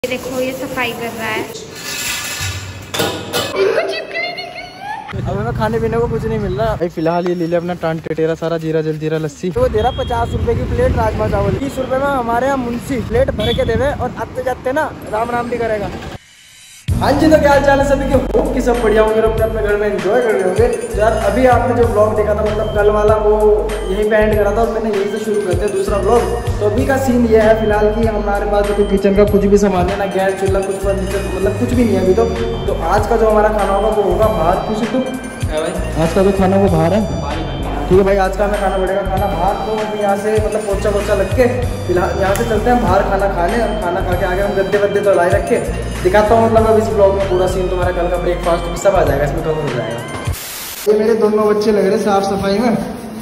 देखो ये सफाई कर रहा है। इनको चिपकली दिख रही है। अब हमें खाने पीने को कुछ नहीं मिल रहा भाई। फिलहाल ये ले लिया अपना टांटे टेरा सारा जीरा जलजीरा लस्सी। तो वो दे रहा 50 रुपए की प्लेट राजमा चावल। 30 रुपए में हमारे यहाँ मुंशी प्लेट भर के देवे और आते जाते ना राम राम भी करेगा। हाँ जी, तो क्या हाल चाल है सभी के? होप कि सब बढ़िया होंगे, अपने अपने घर में एंजॉय कर रहे होंगे। यार अभी आपने जो ब्लॉग देखा था, मतलब कल वाला, वो यहीं पे एंड करा था और मैंने यहीं से शुरू करते हैं दूसरा ब्लॉग। तो अभी का सीन ये है फिलहाल कि हमारे पास तो किचन का कुछ भी सामान है ना, गैस चूल्हा कुछ फर्नीचर मतलब कुछ भी नहीं है अभी तो आज का जो हमारा खाना होगा वो होगा बाहर। कुछ तो आज का जो खाना वो बाहर है। ठीक है भाई, आज का हमें खाना पड़ेगा खाना बाहर। तो अभी यहाँ से मतलब पोचा वोचा लग के फिलहाल यहाँ से चलते हैं बाहर खाना खाने। और खाना खा के आगे हम गद्दे वद्दे तो लाए रखे दिखाता हूँ। मतलब अब इस ब्लॉग में पूरा सीन तुम्हारा कल का ब्रेकफास्ट भी सब आ जाएगा, इसमें कवर हो जाएगा। ये मेरे दोनों बच्चे लग रहे साफ सफाई में।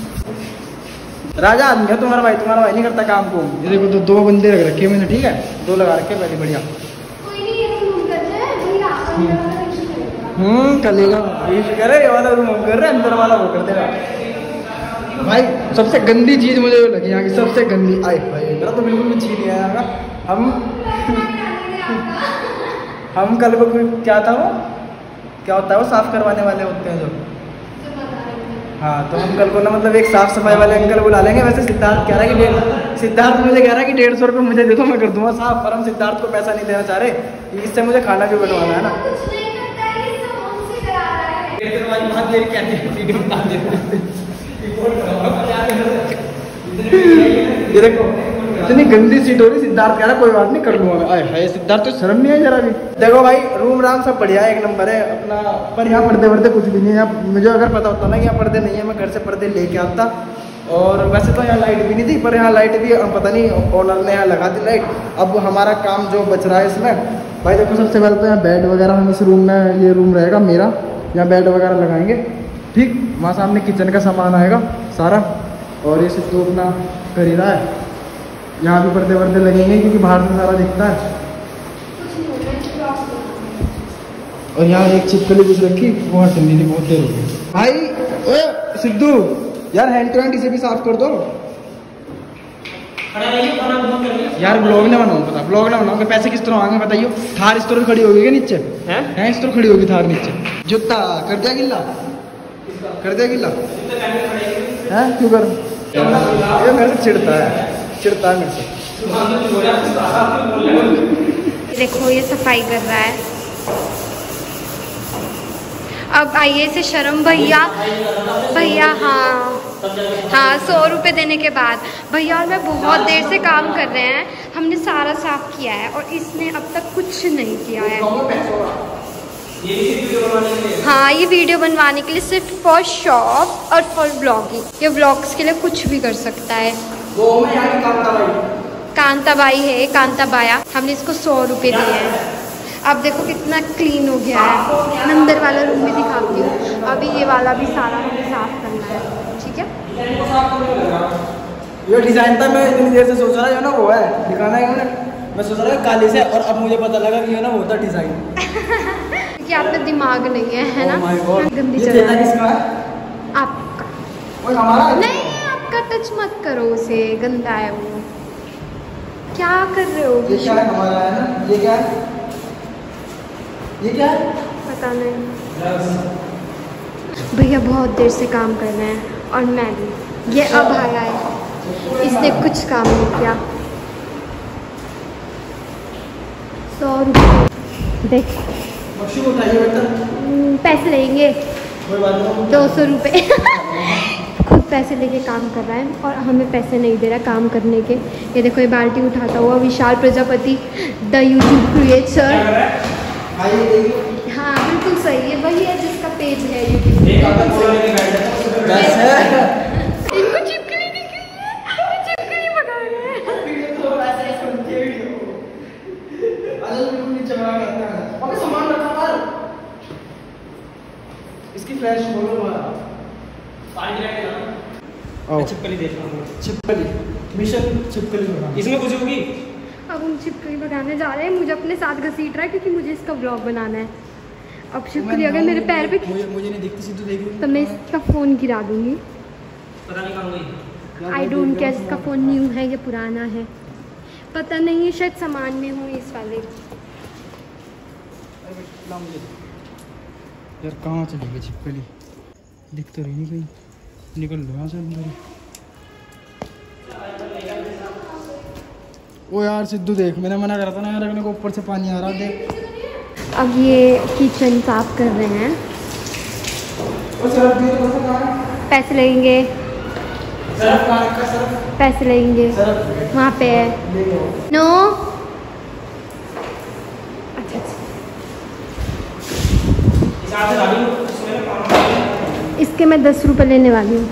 राजा आदमी है तुम्हारा भाई नहीं करता काम को। ये देखो तो 2 बंदे रख रखे मैंने, ठीक है 2 लगा रखे पहले बढ़िया। कलेगा करे ये वाला रूम हम कर रहे हैं, अंदर वाला वो कर देगा भाई। सबसे गंदी चीज मुझे लगी यहाँ की, सबसे गंदी। आए भाई मेरा तो बिल्कुल भी चीज नहीं आया। हम कल को क्या था वो, क्या होता है वो साफ करवाने वाले होते हैं जो, हाँ तो हम कल को ना मतलब एक साफ सफाई वाले अंकल बुला लेंगे। वैसे सिद्धार्थ कह रहा है कि सिद्धार्थ मुझे कह रहा है कि 150 रुपये मुझे दे दो मैं कर दूंगा साफ। पर हम सिद्धार्थ को पैसा नहीं देना चाह रहे, इससे मुझे खाना भी बनवाना है ना। ये देखो इतनी गंदी सीट हो रही। सिद्धार्थ कह रहा कोई बात नहीं कर लूंगा मैं। आए सिद्धार्थ तो शर्म नहीं है जरा भी। देखो भाई रूम राम सब बढ़िया है, एक नंबर है अपना। पर यहाँ पर्दे वर्दे कुछ भी नहीं है। मुझे अगर पता होता ना कि यहाँ पर्दे नहीं है, मैं घर से पर्दे लेके आता। और वैसे तो यहाँ लाइट भी नहीं थी, पर यहाँ लाइट भी पता नहीं ओनर ने यहाँ लगा दी लाइट। अब हमारा काम जो बच रहा है इसमें भाई, देखो सबसे पहले तो यहाँ बेड वगैरह हम इस रूम में, ये रूम रहेगा मेरा, यहाँ बेड वगैरह लगाएंगे। ठीक, वहाँ सामने किचन का सामान आएगा सारा। और ये सिर्फ तो अपना कर ही रहा है। यहाँ भी पर्दे वर्दे लगेंगे क्योंकि बाहर से सारा दिखता है। और यहाँ एक छिपकली कुछ रखी, वो हटनी थी, बहुत देर हो गई भाई। ओए सिद्धू यार हैंड टू हैंड इसे भी साफ कर दो यार। ब्लॉग ना बनाओ, पता ब्लॉग ना बनाओ। पैसे किस तरह आएंगे बताइए? थार इस तरह खड़ी होगी क्या नीचे? हैं इस तरह खड़ी होगी थार नीचे। जूता कर दिया गिल्ला, कर दिया गिल्ला है क्यों कर? ये मेरे से चिढ़ता है मेरे से। देखो ये सफाई कर रहा है। अब आइए से शर्म भैया हाँ 100 रुपये देने के बाद भैया और मैं बहुत देर से काम कर रहे हैं। हमने सारा साफ किया है और इसने अब तक कुछ नहीं किया है। हाँ ये वीडियो बनवाने के लिए सिर्फ फॉर शॉप और फॉर ब्लॉगिंग। ये व्लॉग्स के लिए कुछ भी कर सकता है। कांताबाई है, कांताबाया। हमने इसको 100 रुपये दिए हैं। अब देखो कितना क्लीन हो गया है। मैं अंदर वाला रूम भी दिखाती हूँ। अभी ये वाला भी सारा हमें साफ करना है, ठीक है। ये डिजाइन था, मैं इतनी देर से सोच रहा है ना वो है दिखाना है। मैं सोच रहा है काली से, और अब मुझे पता लगा कि ये ना वो था डिजाइन। कि आप में दिमाग नहीं है ना? गंदी जगह है आपका। हमारा नहीं, आपका टच मत करो उसे, गंदा है वो। क्या कर रहे हो? ये क्या है? हमारा है ना। ये क्या है? ये क्या है? पता नहीं। भैया बहुत देर से काम कर रहे हैं और मैं भी। ये अब आया है, इसने कुछ काम नहीं किया। 100 रुपये देख, पैसे लेंगे 200 रुपये। खुद पैसे लेके काम कर रहा है और हमें पैसे नहीं दे रहा काम करने के। ये देखो ये बाल्टी उठाता हुआ Vishal Prajapati the YouTube creator. हाँ बिल्कुल सही है, वही है जिसका पेज है यूट्यूब। इनको चिपकली दिख रही है, चिपकली भगा रहे हैं। इसकी फ्लैश बोलो छिपकली देख रहा हूँ। छिपकली मिशन छिपकली इसमें कुछ होगी। अब हम छिपकली भगाने जा रहे हैं। मुझे अपने साथ घसीट रहा है क्योंकि मुझे इसका ब्लॉग बनाना है। अब छिपकली अगर मेरे पैर पे मुझे नहीं दिखती सिद्धू, देख तो मैं इसका फ़ोन गिरा दूंगी। पता नहीं कहाँ गई। आई डोंट केयर, इसका फ़ोन न्यू है या पुराना है पता नहीं है, शायद सामान में हूँ इस वाले। ला मुझे यार कहाँ चली गई छिपकली? दिख तो रही नहीं कहीं। निकल लो यहाँ से अंदर ही। ओ यार सिद्धू देख, मैंने मना करा था ना यार रखने को, ऊपर से पानी आ रहा है देख। अब ये किचन साफ कर रहे हैं। पैसे लगेंगे, पैसे लगेंगे, वहाँ पे है। नो इसके मैं 10 रुपये लेने वाली हूँ।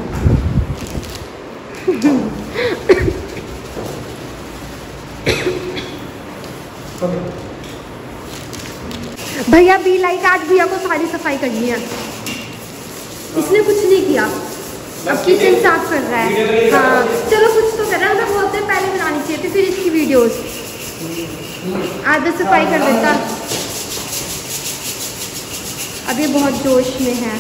भैया बिल आई, आज भैया को सारी सफाई करनी है। इसने कुछ नहीं किया, अब किचन साफ कर रहा है। हाँ चलो कुछ तो कर रहा है, बहुत देर पहले बनानी चाहिए थी फिर इसकी वीडियोस। आधा सफाई कर देता। अब ये बहुत जोश में है।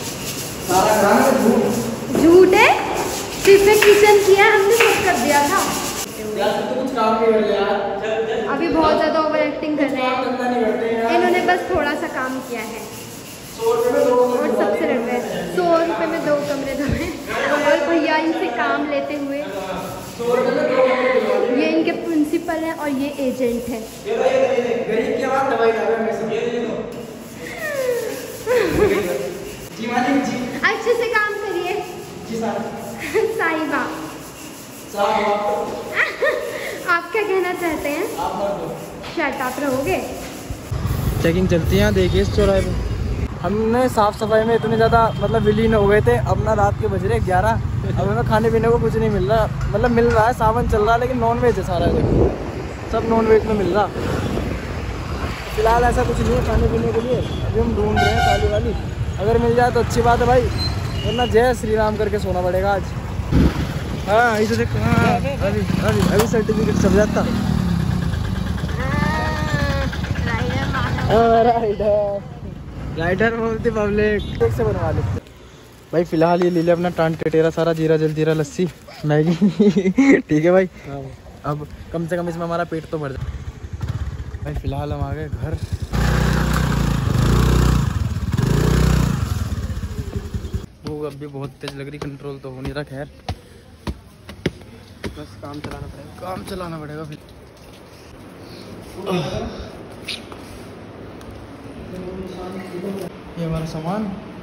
झूठ है, सिर्फ किचन किया, हमने सब कर दिया था। कुछ काम नहीं कर लिया यार। अभी बहुत ज़्यादा ओवर एक्टिंग कर रहे हैं। इन्होंने बस थोड़ा सा काम किया है और सबसे लड़ रहे हैं। 100 रुपये में 2 कमरे धोए और भैया इनसे काम लेते हुए। ये इनके प्रिंसिपल हैं और ये एजेंट है। अच्छे से काम करिए साहिबा। आप क्या कहना चाहते हैं? शट आप रहोगे। चेकिंग चलती है यहाँ, देखिए इस चौराहे पे। हमने साफ सफाई में इतने ज़्यादा मतलब विलीन हो गए थे। अब ना रात के बज रहे 11, अब हमें खाने पीने को कुछ नहीं मिल रहा। मतलब मिल रहा है, सावन चल रहा है, लेकिन नॉन वेज है सारा। देखो सब नॉन वेज में मिल रहा। फिलहाल ऐसा कुछ नहीं है खाने पीने के लिए। अभी हम ढूंढ रहे हैं थाली वाली, अगर मिल जाए तो अच्छी बात है भाई, वरना जय श्री राम करके सोना पड़ेगा आज। हाँ इसे देख, हाँ अभी सर्टिफिकेट सब जाता। राइडर बोलती पब्लिक से बनवा लेते भाई। फिलहाल ये ले लिया अपना टांट टेरा सारा, जीरा जलजीरा लस्सी मैगी। ठीक है भाई, अब कम से कम इसमें हमारा पेट तो भर जाए भाई। फिलहाल हम आ गए घर। भूख अब भी बहुत तेज लग रही, कंट्रोल तो हो नहीं रहा। खैर बस काम चलाना पड़ेगा, काम चलाना पड़ेगा फिर। ये हमारा सामान।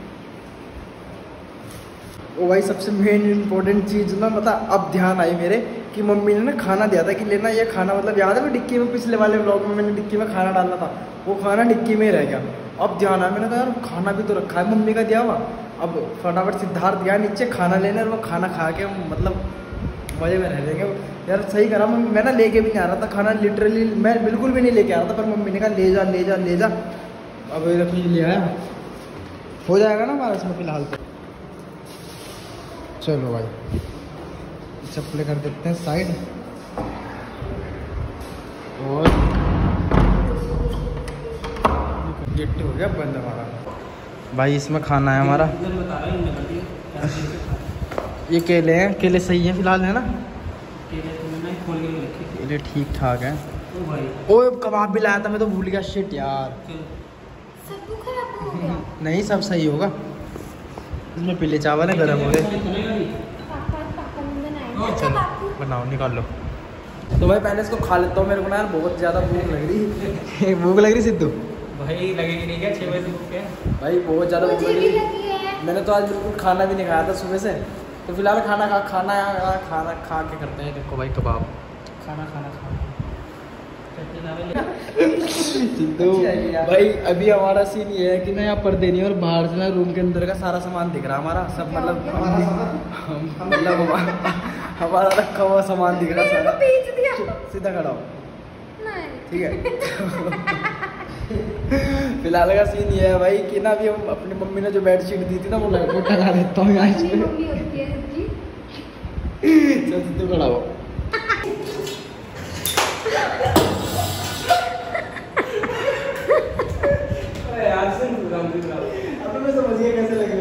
ओ भाई सबसे मेन इम्पोर्टेंट चीज़ ना मतलब अब ध्यान आई मेरे कि मम्मी ने ना खाना दिया था कि लेना ये खाना। मतलब याद है वो डिक्की में, पिछले वाले व्लॉग में मैंने डिक्की में खाना डाला था, वो खाना डिक्की में ही रह गया। अब ध्यान आया, मैंने कहा यार खाना भी तो रखा है मम्मी का दिया हुआ। अब फटाफट सिद्धार्थ गया नीचे खाना लेने और वो खाना खा के मतलब मजे में रह लेंगे यार। सही करा मम्मी, मैं ना लेके भी नहीं आ रहा था खाना, लिटरली मैं बिल्कुल भी नहीं लेके आ रहा था, पर मम्मी ने कहा ले जा ले जा ले जा। अब ये देखो ये ले आया, हो जाएगा ना हमारा इसमें फिलहाल तो। चलो भाई चप्पलें कर देते हैं साइड। और गेट हो गया बंद हमारा भाई। इसमें खाना है हमारा। ये केले हैं, केले सही हैं फिलहाल, है ना? केले ठीक ठाक हैं। ओए कबाब भी लाया था मैं तो भूल गया, शिट यार। नहीं सब सही होगा। इसमें पीले चावल है, गर्म हो रहे। चलो बनाओ, निकाल लो। तो भाई पहले इसको खा लेता हूँ, मेरे को ना यार बहुत ज़्यादा भूख लग रही। भूख लग रही सिद्धू भाई? लगेगी नहीं क्या 6 बजे भूख है भाई? बहुत ज़्यादा भूख लग रही। मैंने तो आज बिल्कुल खाना भी नहीं खाया था सुबह से। तो फिलहाल खाना खा के करते हैं। देखो भाई कबाब खाना सिद्धू भाई अभी हमारा सीन ये है कि ना यहाँ पर्दे नहीं और बाहर से ना रूम के अंदर का सारा सामान दिख रहा हमारा सब। मतलब हमारा रखा हुआ सामान दिख रहा सारा। सीधा खड़ा हो, ठीक है? फिलहाल का सीन ये है भाई कि ना अभी हम अपनी मम्मी ने जो बेडशीट दी थी ना वो लगा देता हूँ यहाँ पे। चल सिद्धू खड़ा हो। अब मैं समझिए कैसे लगे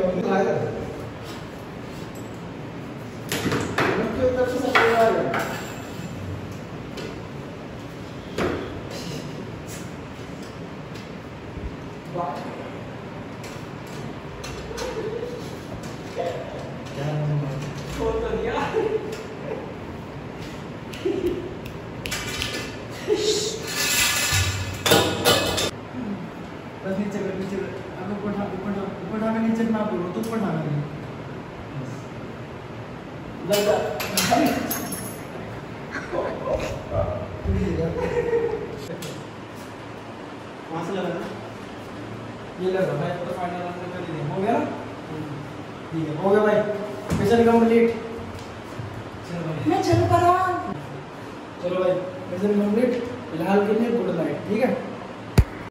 बस नीचे कर, नीचे कर। अब ऊपर उठा, ऊपर उठा, ऊपर उठा के नीचे ना बोलो तो ऊपर उठाना नहीं। लगा। वहाँ से लगा ना? ये लगा भाई, तो फाइनल आंसर कर दिया। हो गया ना? ठीक है, हो गया भाई। Mission complete. चलो भाई। मैं चल पड़ा। चलो भाई, मिशन कंप्लीट। फिलहाल के लिए गुड नाइट, ठीक है?